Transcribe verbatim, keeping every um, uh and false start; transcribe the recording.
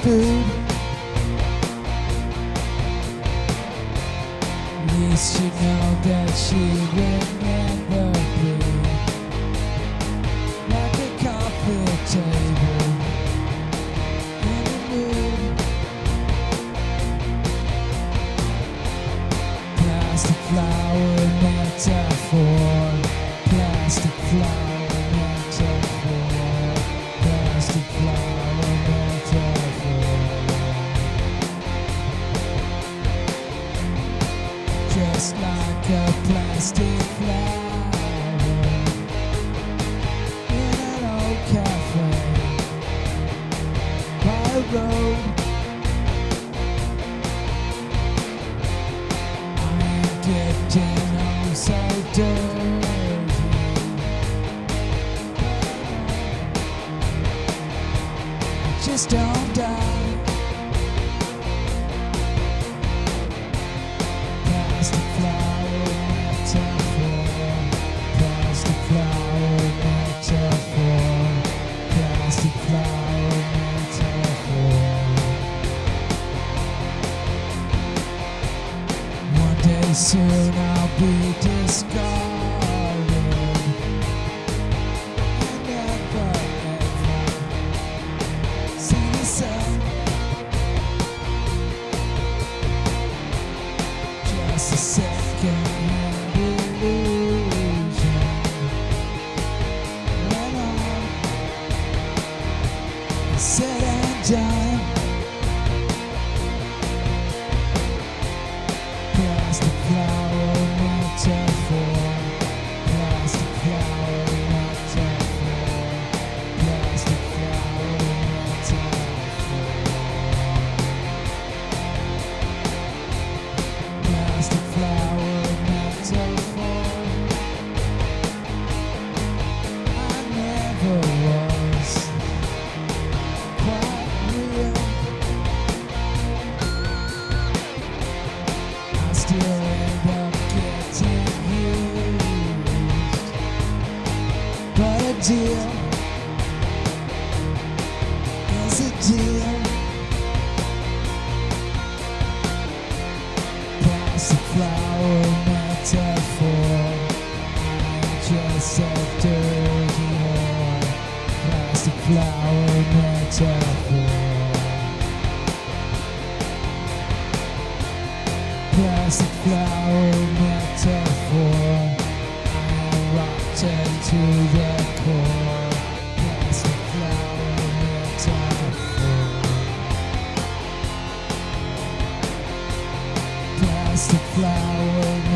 food. At least you know that she will never be like a coffee table in the mood. Plastic flower metaphor, plastic flower metaphor, plastic flower metaphor. Just like a plastic flower in an old cafe by a road. I am getting oh so dirty. I just don't die. Plastic flower metaphor, plastic flower metaphor, plastic flower metaphor. One day soon I'll be discarded and never ever see the sun. Just a second-hand illusion. When I'm said and done, plastic flower metaphor, plastic flower metaphor, plastic flower metaphor. Plastic flower metaphor. I never was quite real. I still end up getting used, but a deal is a deal. Plastic flower metaphor, I'm just a dirty whore. Plastic flower metaphor, plastic flower metaphor, I'm rotten to the core. Plastic flower metaphor, plastic flower